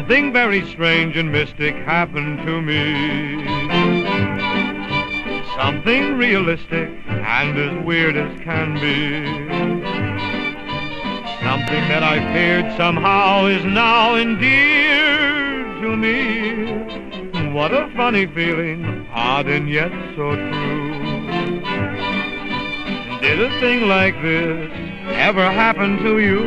something very strange and mystic happened to me. Something realistic and as weird as can be. Something that I feared somehow is now endeared to me. What a funny feeling, odd and yet so true. Did a thing like this ever happen to you?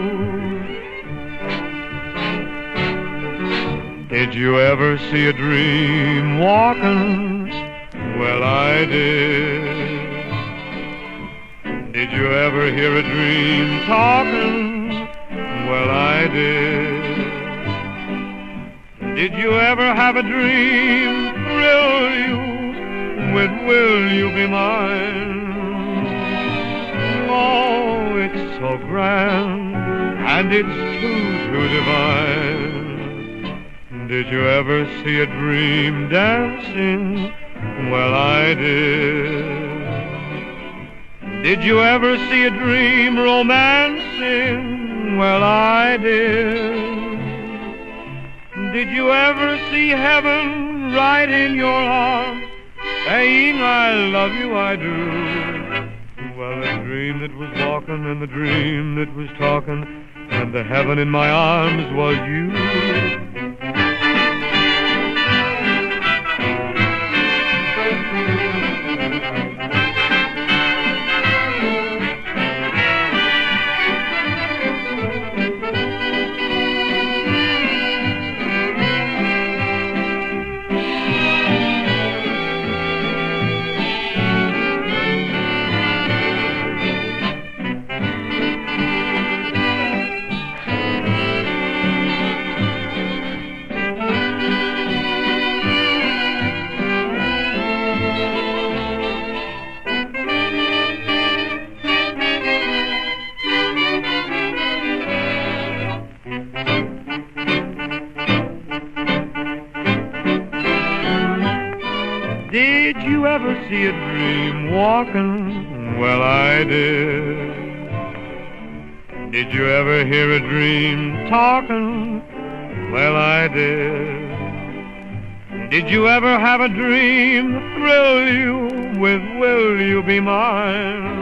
Did you ever see a dream walking? Well, I did. Did you ever hear a dream talking? Well, I did. Did you ever have a dream thrill you with will you be mine? Oh, it's so grand and it's too divine. Did you ever see a dream dancing? Well, I did. Did you ever see a dream romancing? Well, I did. Did you ever see heaven right in your arms, saying, I love you, I do? Well, the dream that was walking and the dream that was talking, and the heaven in my arms was you. Did you ever see a dream walking? Well, I did. Did you ever hear a dream talking? Well, I did. Did you ever have a dream thrill you with will you be mine?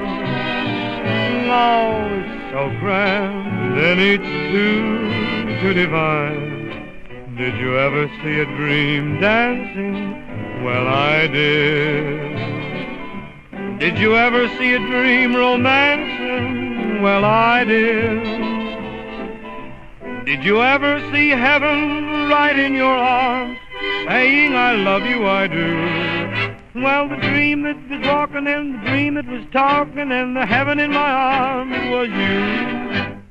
Oh, it's so grand and it's too divine. Did you ever see a dream dancing? Well, I did. Did you ever see a dream romancing? Well, I did. Did you ever see heaven right in your arms, saying, I love you, I do? Well, the dream that was walking and the dream that was talking and the heaven in my arms was you.